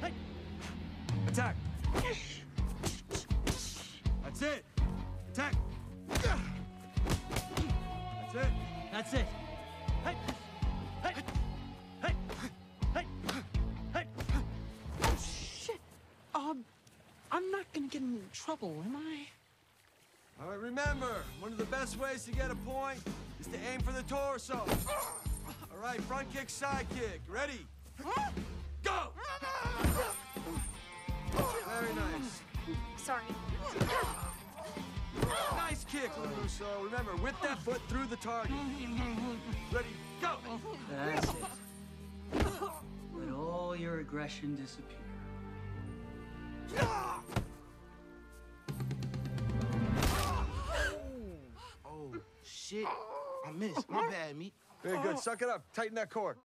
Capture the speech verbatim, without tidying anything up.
Attack. That's it. Attack. That's it. That's it. Hey! Hey! Hey! Hey! Hey! Oh, shit. Um, I'm not gonna get in trouble, am I? All right, remember, one of the best ways to get a point is to aim for the torso. All right, front kick, side kick. Ready? Go! Very nice. Sorry. Nice kick, LaRusso. Remember, whip that foot through the target. Ready? Go! That's it. Let all your aggression disappear. Oh, shit. I missed. My bad, meat. Very good. Suck it up. Tighten that cord.